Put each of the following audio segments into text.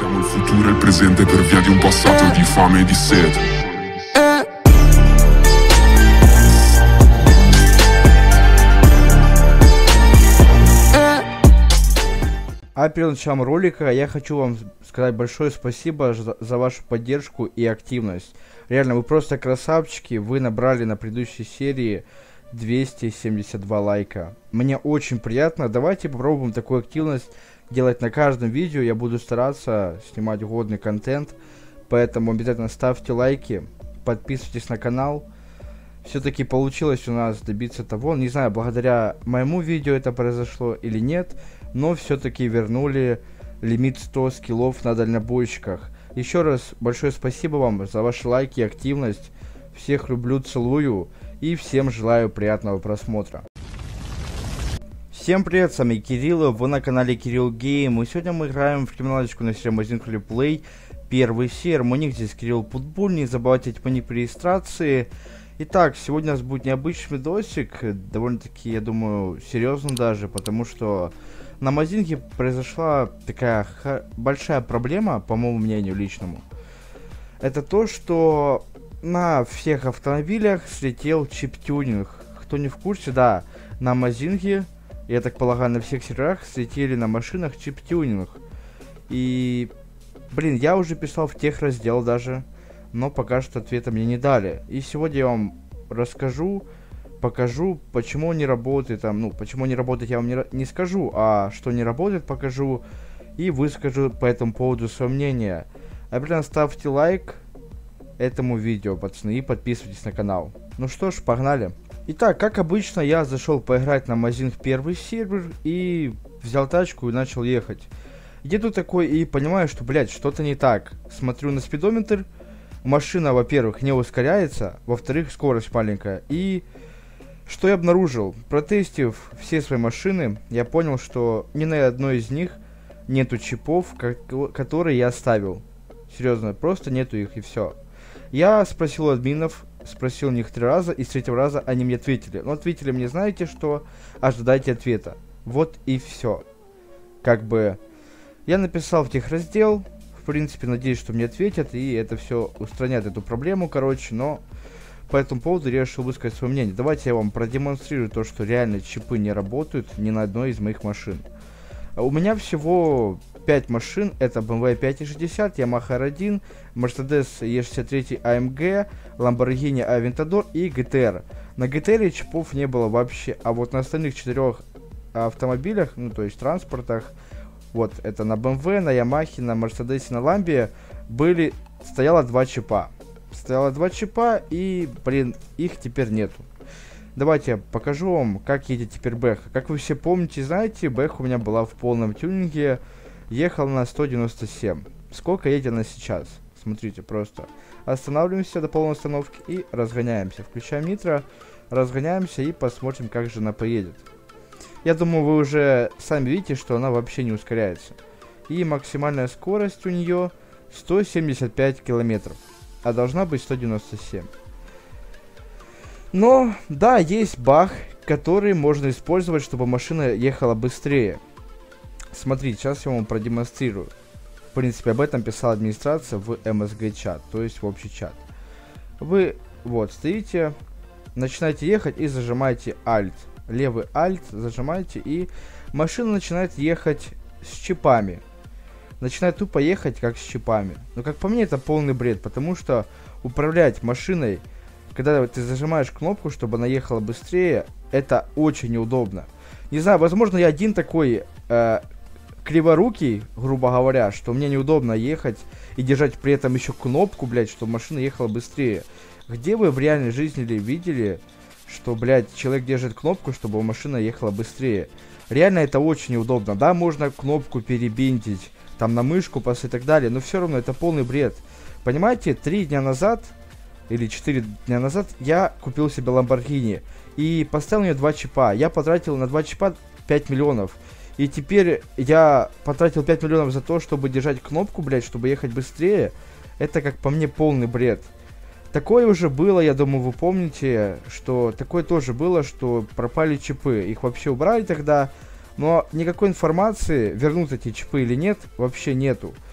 Siamo il futuro e il presente per via di un passato di fame e di sete. А перед началом ролика я хочу вам сказать большое спасибо за вашу поддержку и активность. Реально, вы просто красавчики, вы набрали на предыдущей серии 272 лайка. Мне очень приятно, давайте попробуем такую активность делать на каждом видео. Я буду стараться снимать годный контент, поэтому обязательно ставьте лайки, подписывайтесь на канал. Все-таки получилось у нас добиться того, не знаю, благодаря моему видео это произошло или нет, но все-таки вернули лимит 100 скиллов на дальнобойщиках. Еще раз большое спасибо вам за ваши лайки и активность. Всех люблю, целую и всем желаю приятного просмотра. Всем привет, с вами Кирилл, вы на канале Кирилл Гейм, и сегодня мы играем в криминалочку на серии Amazing Replay. Первый сервер, мой ник здесь Кирилл Путбуль, не забывайте эти ник при регистрации. Итак, сегодня у нас будет необычный видосик, довольно-таки, я думаю, серьезно даже, потому что на Амазинге произошла такая большая проблема, по моему мнению личному. Это то, что на всех автомобилях слетел чип-тюнинг. Кто не в курсе, да, на Амазинге, я так полагаю, на всех серверах слетели на машинах чип-тюнинг. И, блин, я уже писал в техраздел даже, но пока что ответа мне не дали. И сегодня я вам расскажу, покажу, почему он не работает. Почему не работает, я вам не скажу, а что не работает, покажу. И выскажу по этому поводу свое мнение. Обязательно ставьте лайк этому видео, пацаны, и подписывайтесь на канал. Ну что ж, погнали. Итак, как обычно, я зашел поиграть на Amazing первый сервер и взял тачку и начал ехать. Еду такой и понимаю, что, блядь, что-то не так. Смотрю на спидометр. Машина, во-первых, не ускоряется, во-вторых, скорость маленькая. И что я обнаружил? Протестив все свои машины, я понял, что ни на одной из них нету чипов, которые я оставил. Серьезно, просто нету их и все. Я спросил у админов, спросил у них 3 раза, и с 3-го раза они мне ответили. Но ответили мне, знаете что, ожидайте ответа. Вот и все. Как бы я написал в техраздел. В принципе, надеюсь, что мне ответят, и это все устранят эту проблему, короче, но по этому поводу я решил высказать свое мнение. Давайте я вам продемонстрирую то, что реально чипы не работают ни на одной из моих машин. У меня всего 5 машин, это BMW 560, Yamaha R1, Mercedes E63 AMG, Lamborghini Aventador и GTR. На GTR чипов не было вообще, а вот на остальных 4 автомобилях, то есть транспортах, вот, это на BMW, на Yamaha, на Mercedes, на Lambo стояло 2 чипа. Стояло 2 чипа, и, блин, их теперь нету. Давайте я покажу вам, как едет теперь Бэха. Как вы все помните, знаете, Бэха у меня была в полном тюнинге, ехала на 197. Сколько едет она сейчас? Смотрите, просто останавливаемся до полной остановки и разгоняемся. Включаем нитро, разгоняемся и посмотрим, как же она поедет. Я думаю, вы уже сами видите, что она вообще не ускоряется. И максимальная скорость у нее 175 километров, а должна быть 197. Но, да, есть баг, который можно использовать, чтобы машина ехала быстрее. Смотрите, сейчас я вам продемонстрирую. В принципе, об этом писала администрация в MSG чат, то есть в общий чат. Вы, вот, стоите, начинаете ехать и зажимаете Alt. Левый Alt зажимаете, и машина начинает ехать с чипами. Начинает тупо ехать как с чипами. Но как по мне, это полный бред, потому что управлять машиной, когда ты зажимаешь кнопку, чтобы она ехала быстрее, это очень неудобно. Не знаю, возможно, я один такой криворукий, грубо говоря, что мне неудобно ехать и держать при этом еще кнопку, блядь, чтобы машина ехала быстрее. Где вы в реальной жизни видели, что, блядь, человек держит кнопку, чтобы машина ехала быстрее? Реально это очень неудобно. Да, можно кнопку перебинтить, там на мышку и так далее, но все равно это полный бред. Понимаете, 3 дня назад или 4 дня назад я купил себе Lamborghini и поставил на нее 2 чипа. Я потратил на 2 чипа 5 миллионов. И теперь я потратил 5 миллионов за то, чтобы держать кнопку, блядь, чтобы ехать быстрее. Это, как по мне, полный бред. Такое уже было, я думаю, вы помните, что такое тоже было, что пропали чипы. Их вообще убрали тогда, но никакой информации, вернут эти чипы или нет, вообще нету.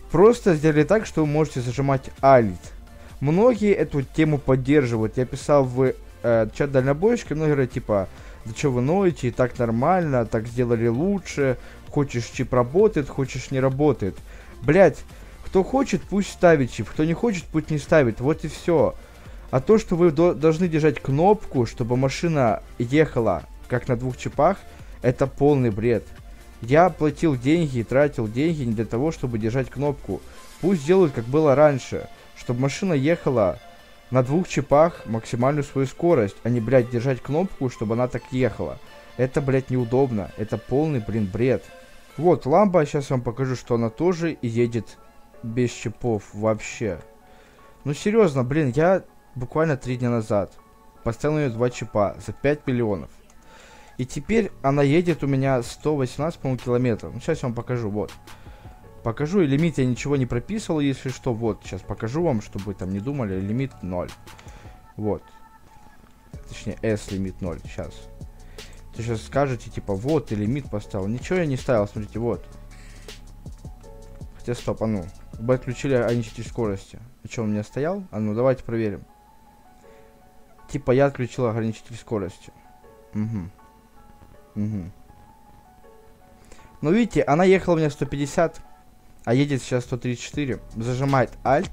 Просто сделали так, что вы можете зажимать Alt. Многие эту тему поддерживают. Я писал в чат дальнобойщика, многие говорят, типа, да что вы ноете, и так нормально, так сделали лучше, хочешь чип работает, хочешь не работает. Блять, кто хочет, пусть ставит чип, кто не хочет, пусть не ставит, вот и все. А то, что вы должны держать кнопку, чтобы машина ехала, как на 2 чипах, это полный бред. Я платил деньги и тратил деньги не для того, чтобы держать кнопку. Пусть делают, как было раньше, чтобы машина ехала на 2 чипах максимальную свою скорость, а не, блядь, держать кнопку, чтобы она так ехала. Это, блядь, неудобно. Это полный, блин, бред. Вот, ламба, сейчас вам покажу, что она тоже едет без чипов вообще. Ну, серьезно, блин, я буквально 3 дня назад поставил на нее 2 чипа за 5 миллионов. И теперь она едет у меня 118, по-моему, километров. Ну, сейчас я вам покажу, вот. Покажу, и лимит я ничего не прописывал, если что. Вот, сейчас покажу вам, чтобы вы там не думали. Лимит 0. Вот. Точнее, S-лимит 0. Сейчас. Ты сейчас скажете, типа, вот, ты лимит поставил. Ничего я не ставил, смотрите, вот. Хотя, стоп, а ну. Вы отключили ограничитель скорости. А что, он у меня стоял? А ну, давайте проверим. Типа, я отключил ограничитель скорости. Угу. Угу. Ну, видите, она ехала у меня 150, а едет сейчас 134. Зажимает Alt.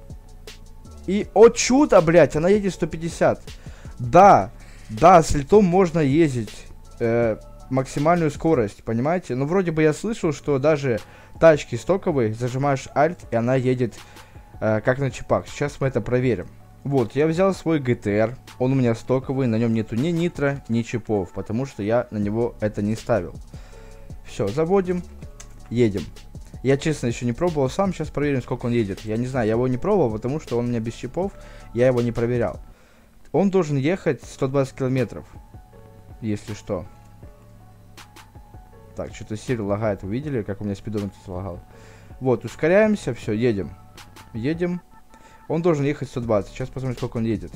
И, о чудо, блядь, она едет 150. Да, с льтом можно ездить максимальную скорость, понимаете? Но вроде бы я слышал, что даже тачки стоковые, зажимаешь Alt, и она едет как на чипах. Сейчас мы это проверим. Вот, я взял свой GTR, он у меня стоковый, на нем нету ни нитро, ни чипов, потому что я на него это не ставил. Все, заводим, едем. Я, честно, еще не пробовал сам, сейчас проверим, сколько он едет. Я не знаю, я его не пробовал, потому что он у меня без чипов, я его не проверял. Он должен ехать 120 километров, если что. Так, что-то Siri лагает, вы видели, как у меня спидометр лагал? Вот, ускоряемся, все, едем. Едем. Он должен ехать 120. Сейчас посмотрим, сколько он едет.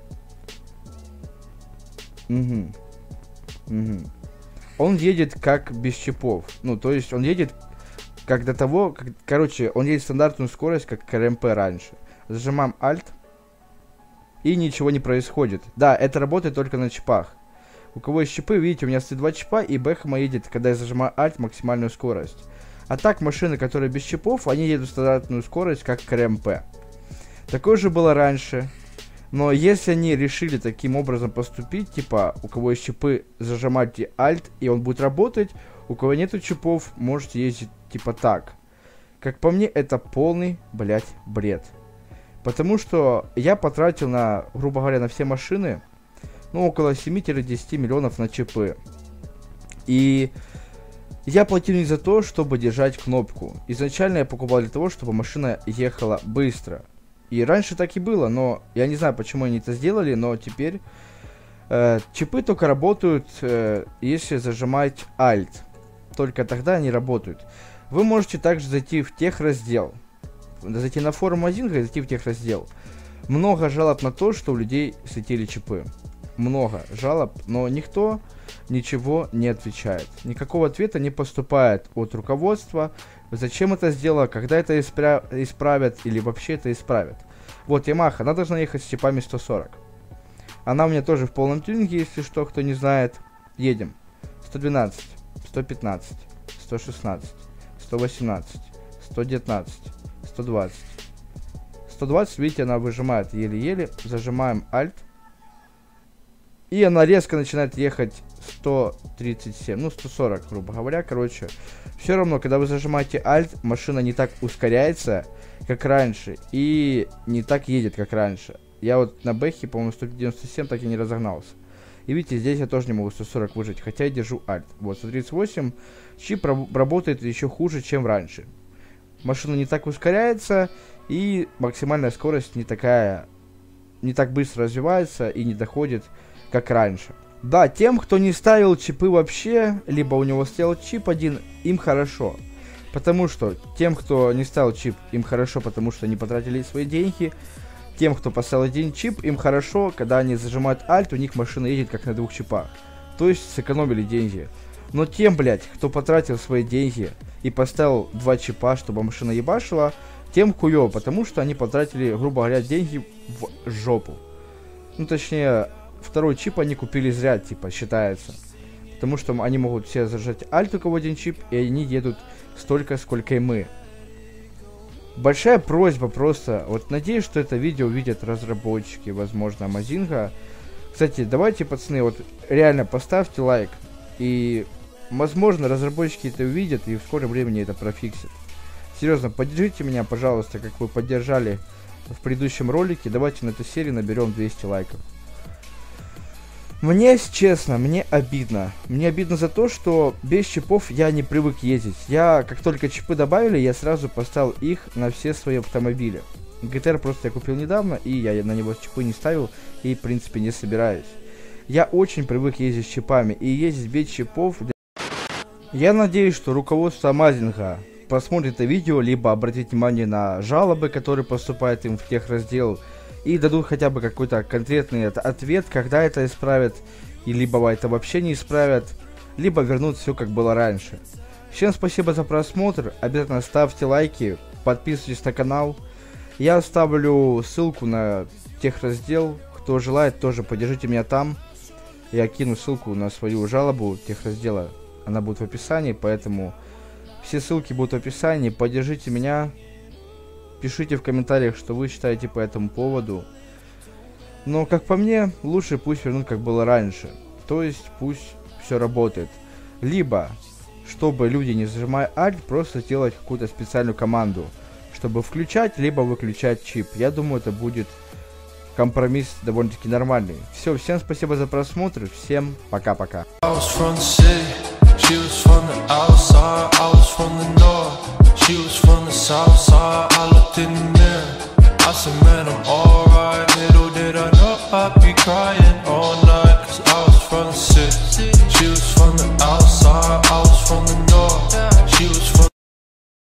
Угу. Угу. Он едет как без чипов. Ну, то есть он едет как до того... Как, короче, он едет стандартную скорость, как КРМП раньше. Зажимаем Alt. И ничего не происходит. Да, это работает только на чипах. У кого есть чипы, видите, у меня стоит 2 чипа, и Бэхэма едет, когда я зажимаю Alt, максимальную скорость. А так, машины, которые без чипов, они едут стандартную скорость, как КРМП. Такое же было раньше. Но если они решили таким образом поступить, типа, у кого есть чипы, зажимайте Alt, и он будет работать. У кого нету чипов, можете ездить типа так. Как по мне, это полный, блять, бред. Потому что я потратил на, грубо говоря, на все машины, ну, около 7-10 миллионов на чипы. И я платил не за то, чтобы держать кнопку. Изначально я покупал для того, чтобы машина ехала быстро. И раньше так и было, но я не знаю, почему они это сделали, но теперь чипы только работают, если зажимать Alt. Только тогда они работают. Вы можете также зайти в техраздел. Зайти на форум 1, зайти в техраздел. Много жалоб на то, что у людей слетели чипы. Много жалоб, но никто ничего не отвечает. Никакого ответа не поступает от руководства. Зачем это сделано, когда это исправят или вообще это исправят. Вот Yamaha, она должна ехать с чипами 140. Она у меня тоже в полном тюнинге, если что, кто не знает. Едем. 112, 115, 116, 118, 119, 120. 120, видите, она выжимает еле-еле. Зажимаем Alt. И она резко начинает ехать 137, ну 140, грубо говоря. Короче, все равно, когда вы зажимаете Alt, машина не так ускоряется, как раньше. И не так едет, как раньше. Я вот на Бэхе, по-моему, 197 так и не разогнался. И видите, здесь я тоже не могу 140 выжить, хотя я держу Alt. Вот, 138, чип работает еще хуже, чем раньше. Машина не так ускоряется, и максимальная скорость не так быстро развивается и не доходит, как раньше. Да, тем, кто не ставил чипы вообще, либо у него стоял чип один, им хорошо. Потому что тем, кто не ставил чип, им хорошо, потому что они потратили свои деньги. Тем, кто поставил один чип, им хорошо, когда они зажимают Alt, у них машина едет как на 2 чипах. То есть сэкономили деньги. Но тем, блядь, кто потратил свои деньги и поставил 2 чипа, чтобы машина ебашила, тем хуёво, потому что они потратили, грубо говоря, деньги в жопу. Ну, точнее, 2-й чип они купили зря, типа, считается. Потому что они могут все зажать альт, у кого 1 чип, и они едут столько, сколько и мы. Большая просьба просто, вот надеюсь, что это видео увидят разработчики, возможно, Амазинга. Кстати, давайте, пацаны, вот реально поставьте лайк, и, возможно, разработчики это увидят, и в скором времени это профиксят. Серьезно, поддержите меня, пожалуйста, как вы поддержали в предыдущем ролике. Давайте на эту серию наберем 200 лайков. Мне, если честно, мне обидно. Мне обидно за то, что без чипов я не привык ездить. Я, как только чипы добавили, я сразу поставил их на все свои автомобили. GTR просто я купил недавно, и я на него чипы не ставил, и, в принципе, не собираюсь. Я очень привык ездить с чипами, и ездить без чипов... Я надеюсь, что руководство Амазинга посмотрит это видео, либо обратит внимание на жалобы, которые поступают им в техраздел, и дадут хотя бы какой-то конкретный ответ, когда это исправят, и либо это вообще не исправят, либо вернут все как было раньше. Всем спасибо за просмотр, обязательно ставьте лайки, подписывайтесь на канал. Я оставлю ссылку на техраздел, кто желает, тоже поддержите меня там. Я кину ссылку на свою жалобу техраздела, она будет в описании, поэтому все ссылки будут в описании, поддержите меня. Пишите в комментариях, что вы считаете по этому поводу. Но, как по мне, лучше пусть вернут, как было раньше. То есть, пусть все работает. Либо, чтобы люди, не зажимая Alt, просто сделать какую-то специальную команду, чтобы включать, либо выключать чип. Я думаю, это будет компромисс довольно-таки нормальный. Все, всем спасибо за просмотр, всем пока-пока. She was from the south side, I looked in the mirror, I said, man, I'm alright. Little did I know I'd be crying all night, cause I was from the city.